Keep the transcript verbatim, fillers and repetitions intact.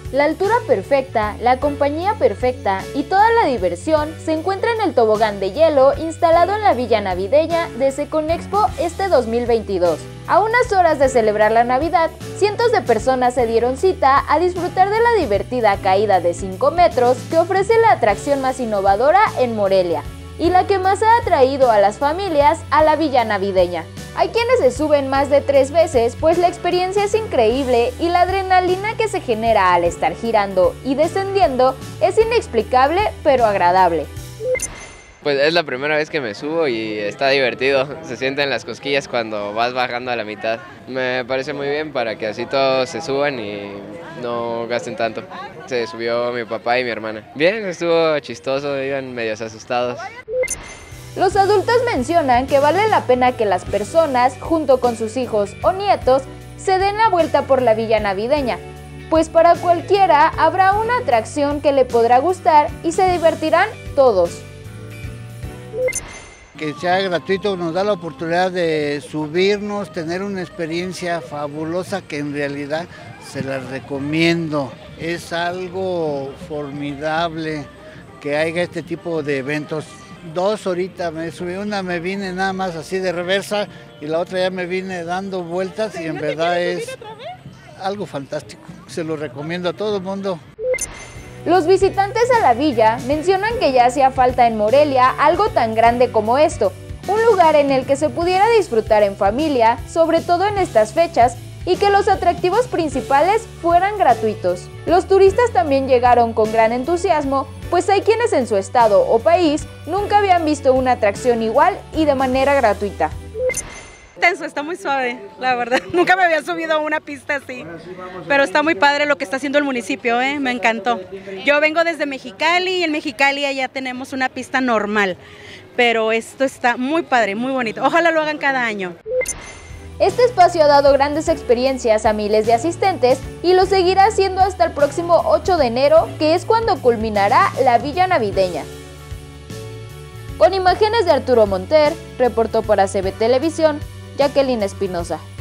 La altura perfecta, la compañía perfecta y toda la diversión se encuentra en el tobogán de hielo instalado en la Villa Navideña de Seconexpo este dos mil veintidós. A unas horas de celebrar la Navidad, cientos de personas se dieron cita a disfrutar de la divertida caída de cinco metros que ofrece la atracción más innovadora en Morelia y la que más ha atraído a las familias a la Villa Navideña. Hay quienes se suben más de tres veces, pues la experiencia es increíble y la adrenalina que se genera al estar girando y descendiendo es inexplicable pero agradable. Pues es la primera vez que me subo y está divertido, se sienten las cosquillas cuando vas bajando a la mitad. Me parece muy bien para que así todos se suban y no gasten tanto. Se subió mi papá y mi hermana. Bien, estuvo chistoso, iban medios asustados. Los adultos mencionan que vale la pena que las personas, junto con sus hijos o nietos, se den la vuelta por la Villa Navideña, pues para cualquiera habrá una atracción que le podrá gustar y se divertirán todos. Que sea gratuito nos da la oportunidad de subirnos, tener una experiencia fabulosa que en realidad se la recomiendo. Es algo formidable que haya este tipo de eventos. Dos horitas me subí, una me vine nada más así de reversa y la otra ya me vine dando vueltas y en verdad es algo fantástico. Se lo recomiendo a todo el mundo. Los visitantes a la villa mencionan que ya hacía falta en Morelia algo tan grande como esto, un lugar en el que se pudiera disfrutar en familia, sobre todo en estas fechas, y que los atractivos principales fueran gratuitos. Los turistas también llegaron con gran entusiasmo, pues hay quienes en su estado o país nunca habían visto una atracción igual y de manera gratuita. Tenso, está muy suave, la verdad. Nunca me había subido a una pista así, pero está muy padre lo que está haciendo el municipio, ¿eh? Me encantó. Yo vengo desde Mexicali y en Mexicali allá tenemos una pista normal, pero esto está muy padre, muy bonito. Ojalá lo hagan cada año. Este espacio ha dado grandes experiencias a miles de asistentes y lo seguirá haciendo hasta el próximo ocho de enero, que es cuando culminará la Villa Navideña. Con imágenes de Arturo Monter, reportó para C B Televisión, Jacqueline Espinosa.